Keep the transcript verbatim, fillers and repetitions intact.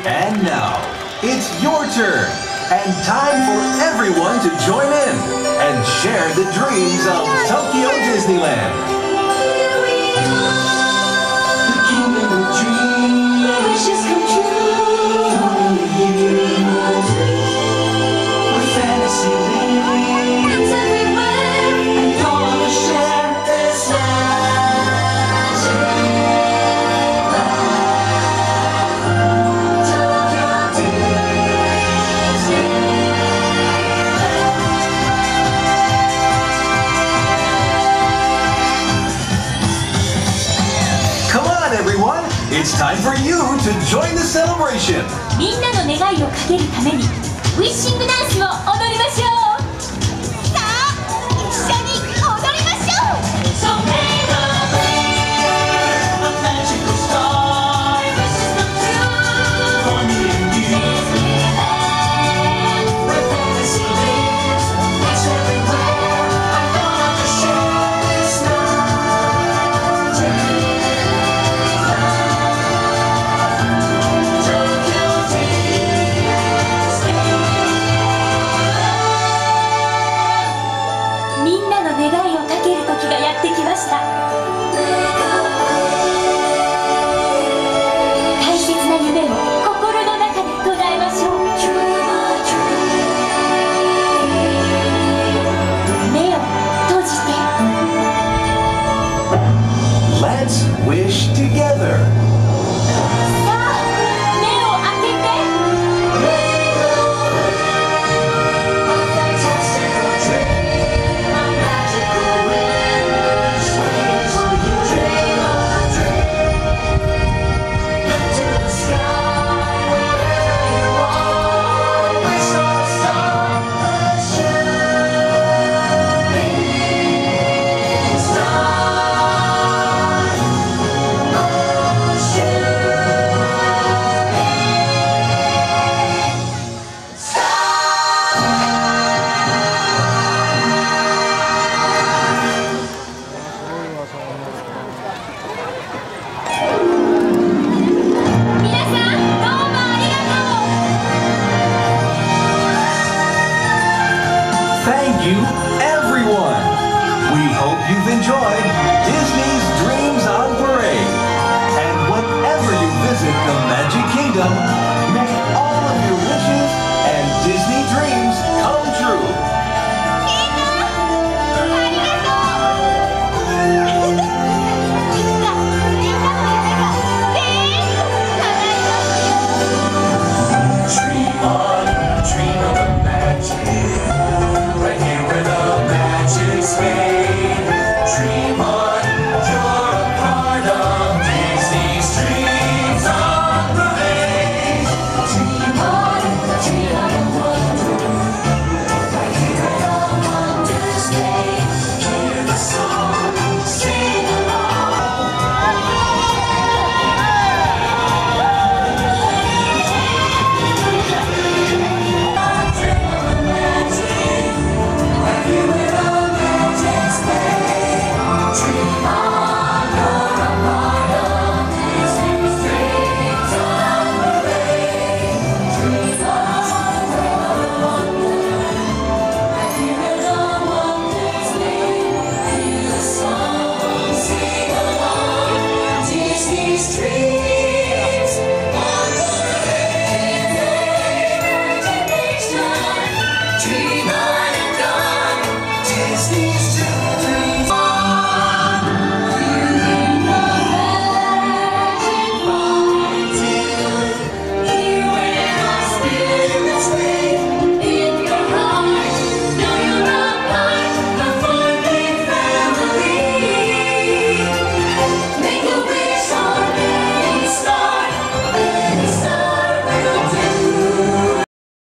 And now, it's your turn, and time for everyone to join in and share the dreams of Tokyo Disneyland. Here we are, the kingdom of dreams, where wishes come true. Only you, where fantasy lives. It's everywhere, and you're gonna share this magic land. Tokyo Disneyland. Come on, everyone! It's time for you to join the celebration. みんなの願いをかけるためにウィッシングダンスを踊りましょう。さあ一緒に踊りましょう。 So may the land, a magical star, wishes come true. For me and you, Disneyland, where fantasy lives. It's everywhere. I'm gonna share this magic land. Tokyo Disneyland. みんなの願いをかける時がやってきました。大切な夢を心の中で唱えましょう。目を閉じて。 Let's wish together. さあ目を開けて。 Fantastical dream, a magical wish, waiting for you. Dream a dream, into the sky, wherever you are. Wish on a star, a shooting star, a shooting star. 皆さんどうもありがとう。 Thank you, everyone. We hope you've enjoyed Disney's Dreams on Parade. And whenever you visit the Magic Kingdom,